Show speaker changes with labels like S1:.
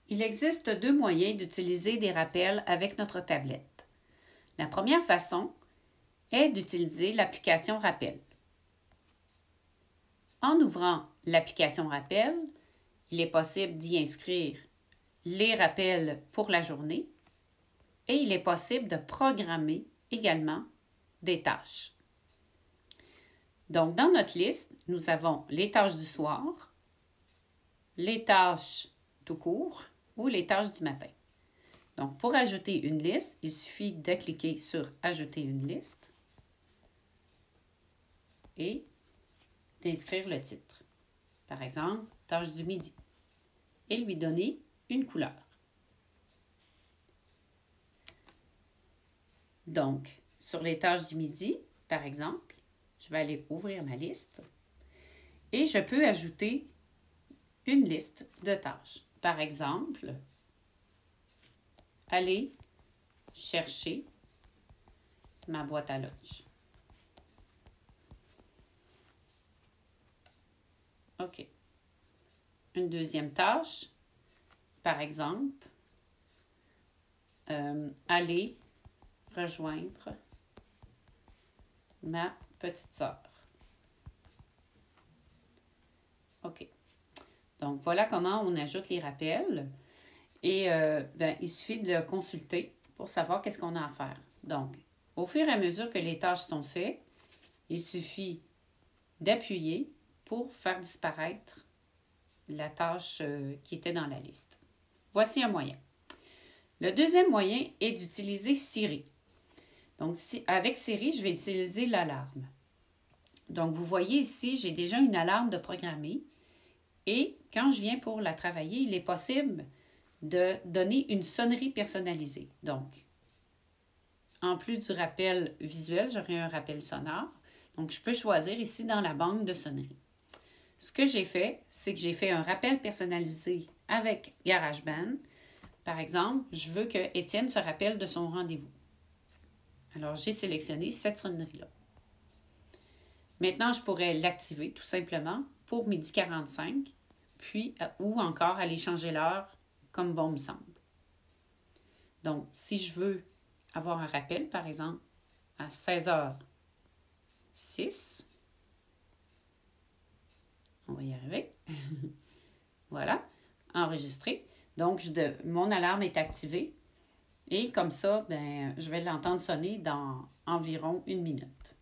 S1: Il existe deux moyens d'utiliser des rappels avec notre tablette. La première façon est d'utiliser l'application Rappel. En ouvrant l'application Rappel, il est possible d'y inscrire les rappels pour la journée et il est possible de programmer également des tâches. Donc, dans notre liste, nous avons les tâches du soir, les tâches tout court ou les tâches du matin. Donc, pour ajouter une liste, il suffit de cliquer sur « Ajouter une liste » et d'inscrire le titre. Par exemple, « Tâche du midi » et lui donner une couleur. Donc, sur les tâches du midi, par exemple, je vais aller ouvrir ma liste et je peux ajouter une liste de tâches. Par exemple, aller chercher ma boîte à lunch. OK. Une deuxième tâche, par exemple, aller rejoindre ma petite sœur. OK. Donc, voilà comment on ajoute les rappels. Et il suffit de le consulter pour savoir qu'est-ce qu'on a à faire. Donc, au fur et à mesure que les tâches sont faites, il suffit d'appuyer pour faire disparaître la tâche qui était dans la liste. Voici un moyen. Le deuxième moyen est d'utiliser Siri. Donc, avec Siri, je vais utiliser l'alarme. Donc, vous voyez ici, j'ai déjà une alarme de programmer. Et quand je viens pour la travailler, il est possible de donner une sonnerie personnalisée. Donc, en plus du rappel visuel, j'aurai un rappel sonore. Donc, je peux choisir ici dans la banque de sonnerie. Ce que j'ai fait, c'est que j'ai fait un rappel personnalisé avec GarageBand. Par exemple, je veux que Étienne se rappelle de son rendez-vous. Alors, j'ai sélectionné cette sonnerie-là. Maintenant, je pourrais l'activer tout simplement pour 12h45, puis ou encore aller changer l'heure comme bon me semble. Donc, si je veux avoir un rappel, par exemple, à 16h06, on va y arriver. Voilà, enregistré. Donc, mon alarme est activée et comme ça, je vais l'entendre sonner dans environ 1 minute.